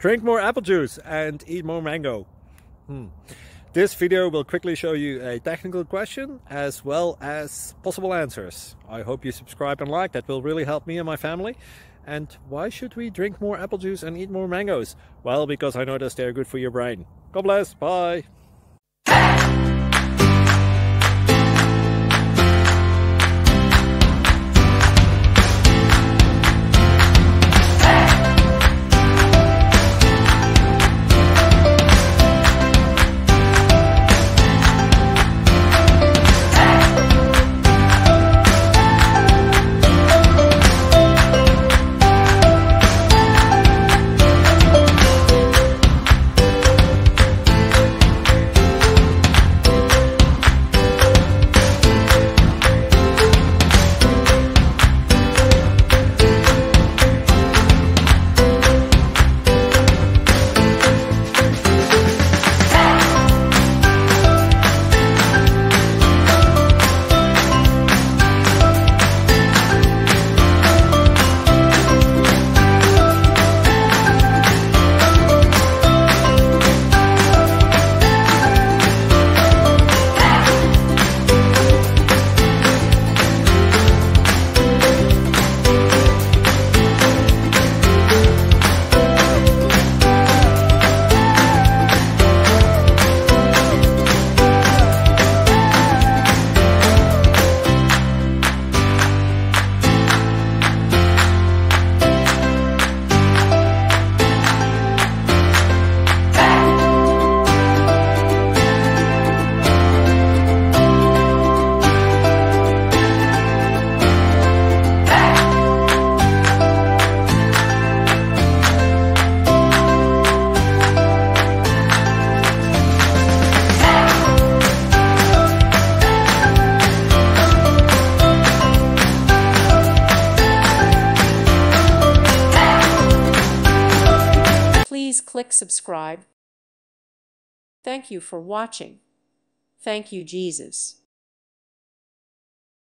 Drink more apple juice and eat more mango. This video will quickly show you a technical question as well as possible answers. I hope you subscribe and like, that will really help me and my family. And why should we drink more apple juice and eat more mangoes? Well, because I noticed they're good for your brain. God bless, bye! Please click subscribe. Thank you for watching. Thank you, Jesus.